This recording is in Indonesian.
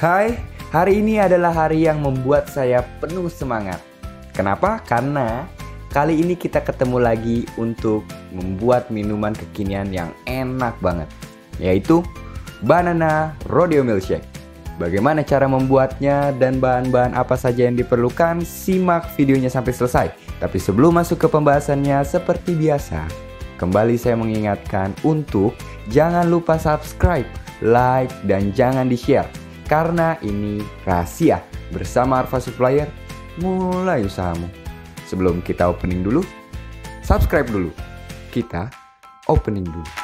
Hai, hari ini adalah hari yang membuat saya penuh semangat. Kenapa? Karena kali ini kita ketemu lagi untuk membuat minuman kekinian yang enak banget, yaitu Banana Rodeo Milkshake. Bagaimana cara membuatnya dan bahan-bahan apa saja yang diperlukan? Simak videonya sampai selesai. Tapi sebelum masuk ke pembahasannya, seperti biasa, kembali saya mengingatkan untuk jangan lupa subscribe, like, dan jangan di-share. Karena ini rahasia. Bersama Arfa Supplier, mulai usahamu. Sebelum kita opening dulu, subscribe dulu. Kita opening dulu.